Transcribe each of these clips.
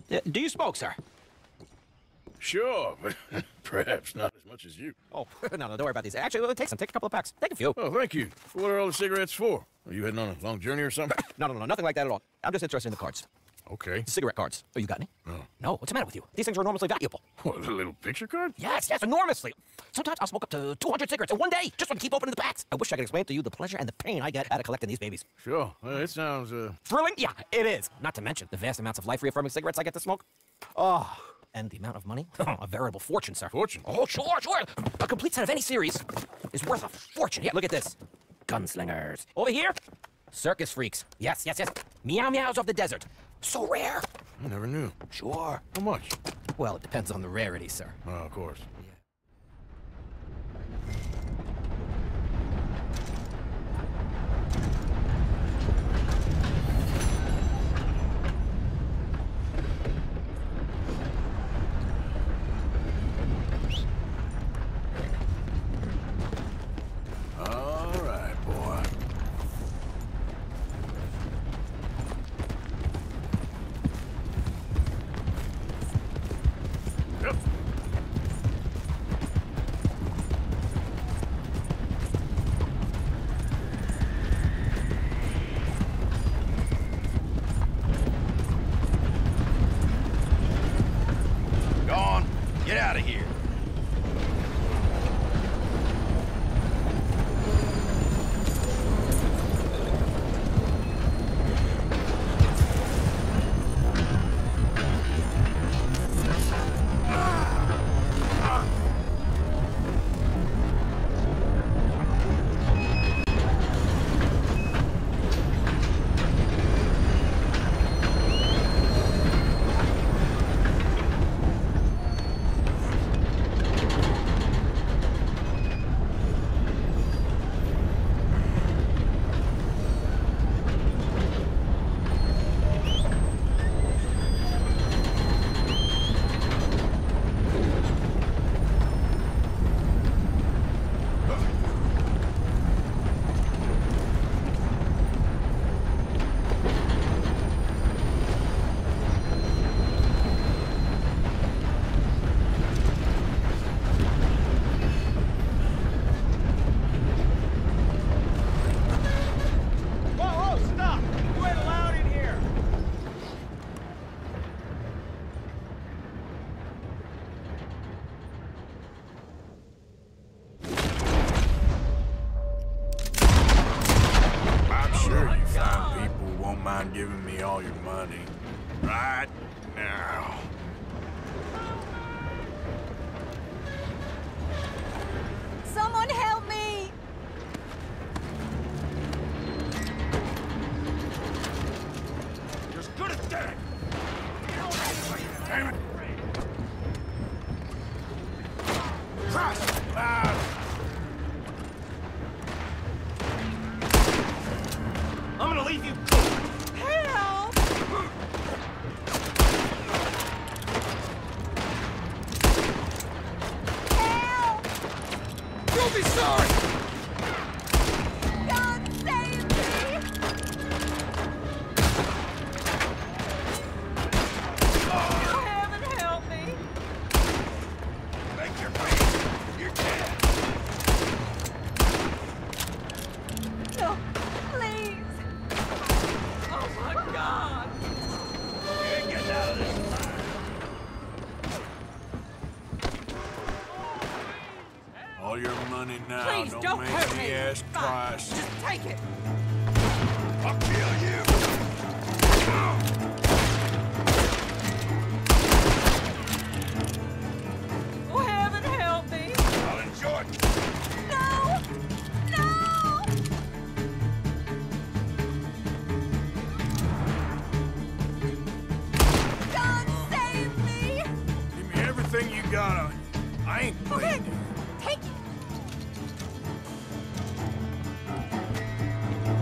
Do you smoke, sir? Sure, but perhaps not as much as you. Oh, no, don't worry about these. Actually, take some. Take a couple of packs. Take a few. Oh, thank you. What are all the cigarettes for? Are you heading on a long journey or something? No, nothing like that at all. I'm just interested in the cards. Okay. The cigarette cards. Oh, you got any? No. No? What's the matter with you? These things are enormously valuable. What, a little picture card? Yes, enormously. Sometimes I'll smoke up to 200 cigarettes in one day, just so I can keep opening the packs. I wish I could explain to you the pleasure and the pain I get out of collecting these babies. Sure. It sounds, Thrilling? Yeah, it is. Not to mention the vast amounts of life-reaffirming cigarettes I get to smoke. Oh, and the amount of money? A veritable fortune, sir. Fortune? Oh, sure. A complete set of any series is worth a fortune. Yeah, look at this. Gunslingers. Over here, circus freaks. Yes. Meow meows of the desert. So rare. I never knew. Sure. How much? Well, it depends on the rarity, sir. Oh, of course. Get out of here. Giving me all your money right now. Someone help me! You're as good as dead. Damn it! I'm gonna leave you. Help! Help! You'll be sorry! God save me! Oh, heaven help me! Make your face. You're dead. No, please! Oh my God! You ain't getting out of this alive. All your money now. Please, don't make hurt me me. ask twice. Just take it! I'll kill you! Oh, heaven help me! I'll enjoy it. No! No! God save me! Give me everything you got on you. I ain't Okay, bleeding. take it!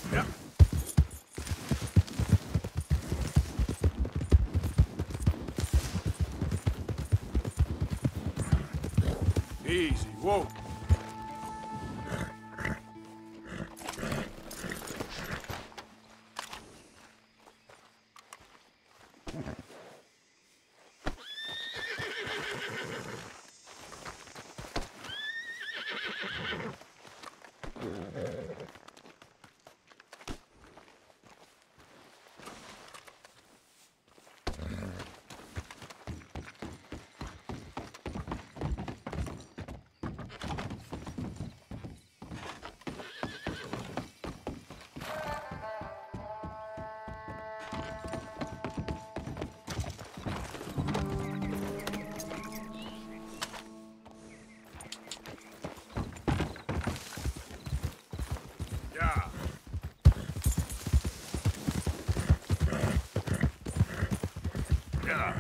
Yep. Easy, whoa. Yeah. Yeah.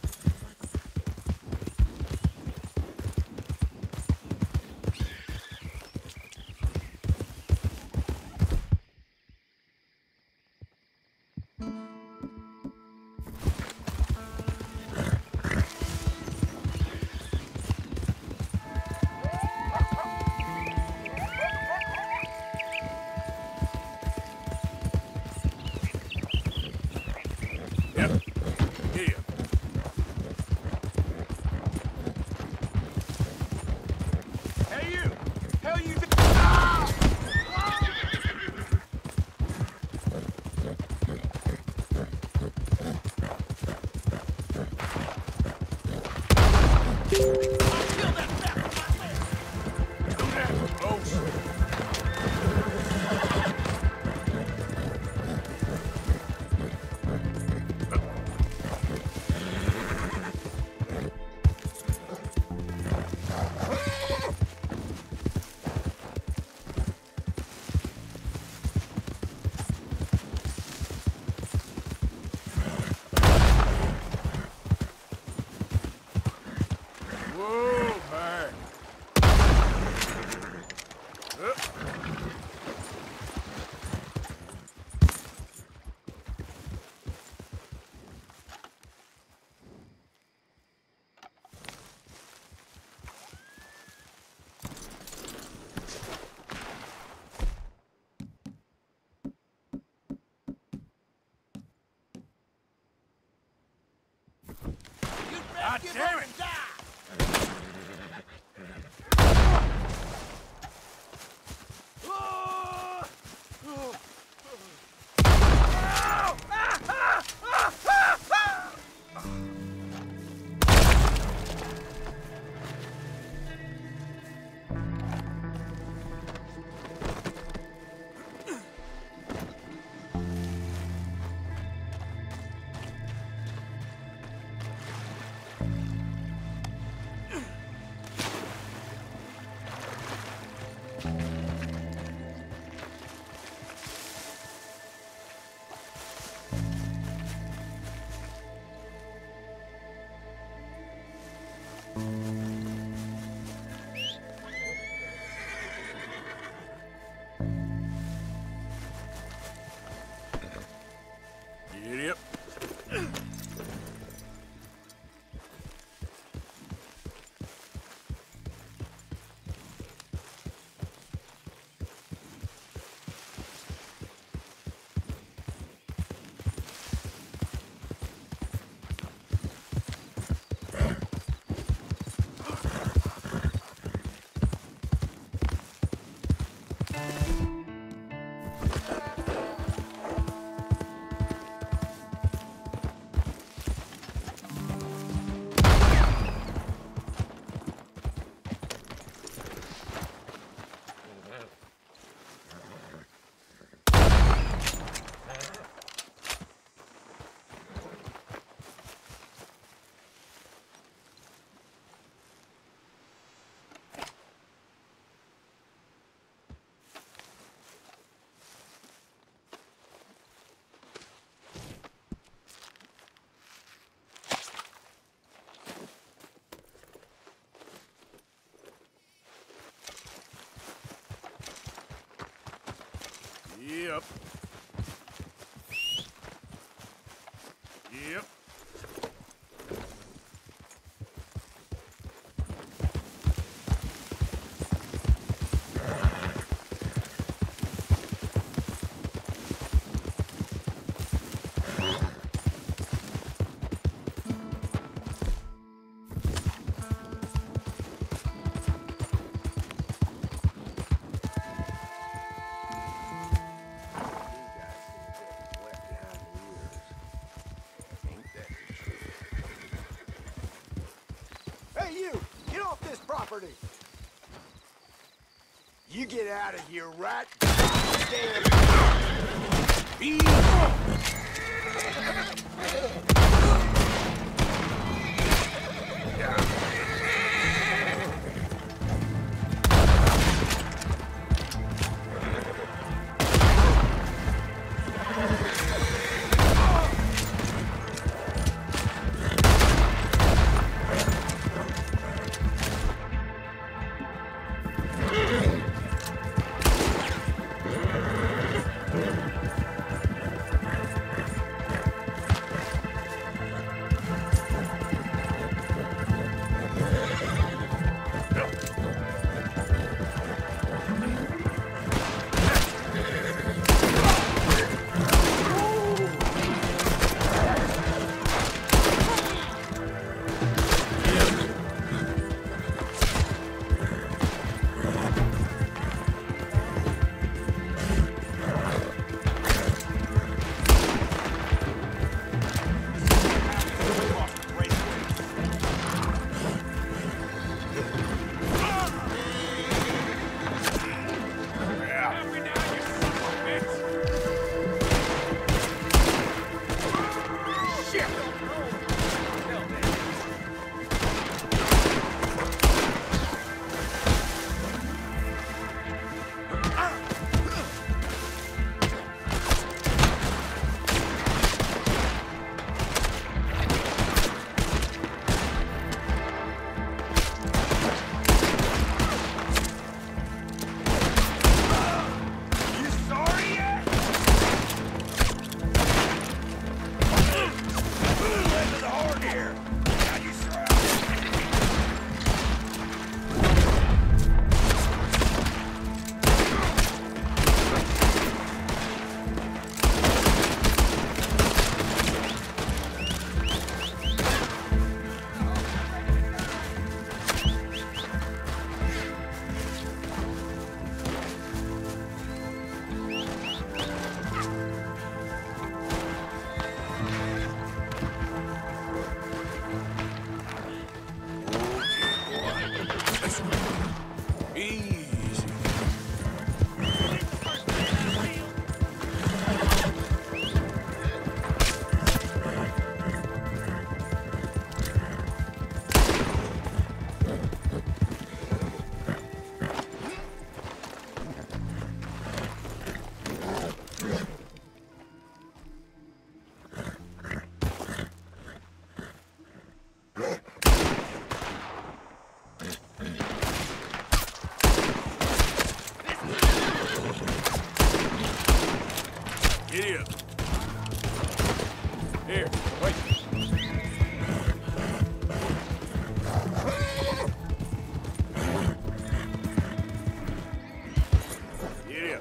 Yep. Here. Hey, you! Hell you do- Ah! Oh, shit. Whoa, man. God damn it! Yep. Yep. Yep. Hey, you! Get off this property! You get out of here right damn. Idiot. Here, wait. Idiot.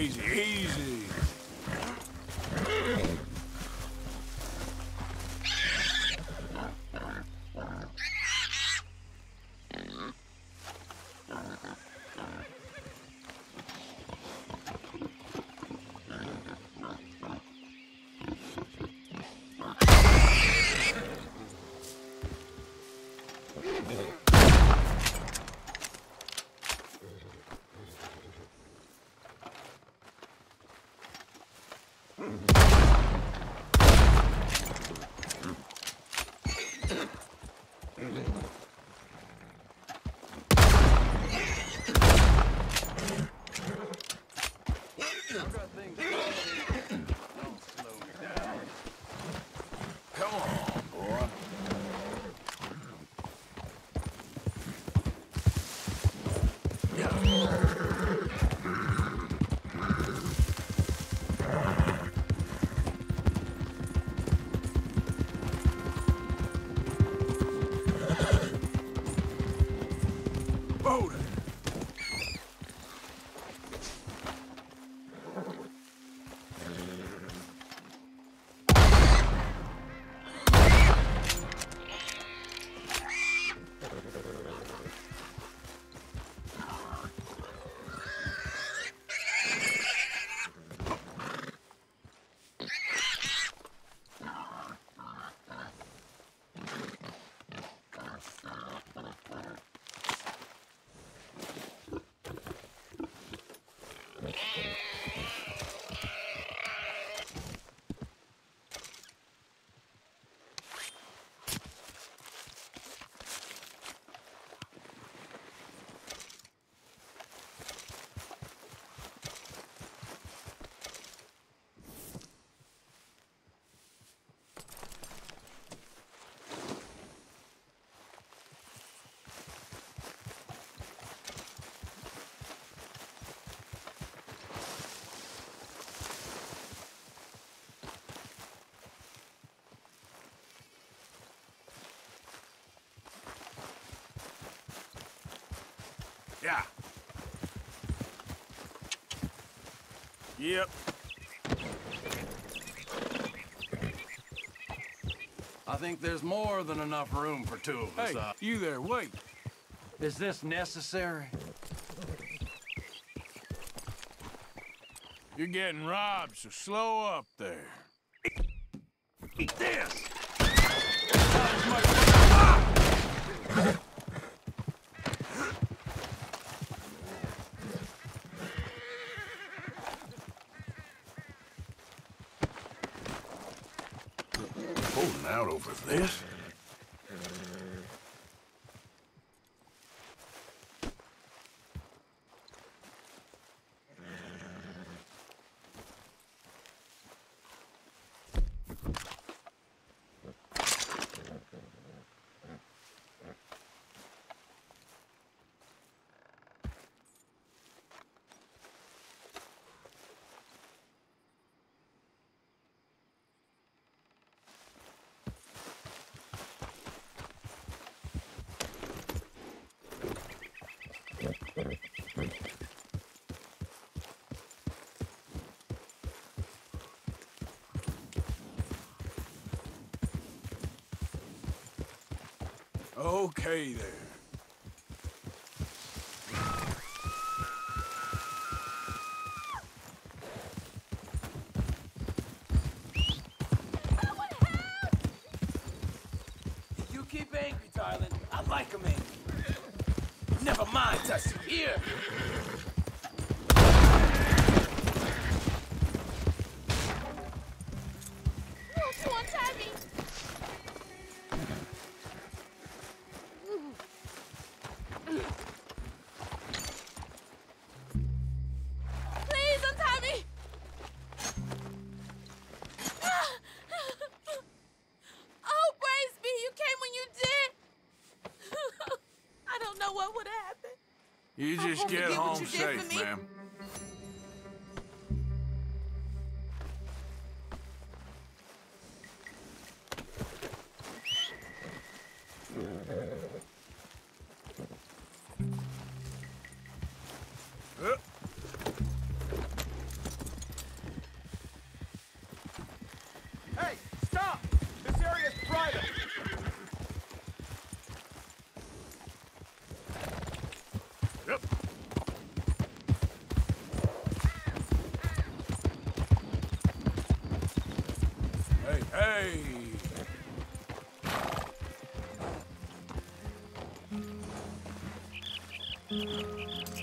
Easy, easy. Come on, boy. Hold it. Yeah. Yep. I think there's more than enough room for two of us. Hey, you there, wait. Is this necessary? You're getting robbed, so slow up there. Eat this! Not as much as... Holding out over this? Okay there. You keep angry, darling. I like 'em angry. Never mind touching here. Won't you untie me? Please untie me! Oh, praise be, you came when you did. I don't know what would happen. You I just won't get forget what home you did for safe, me. ma'am. Hey!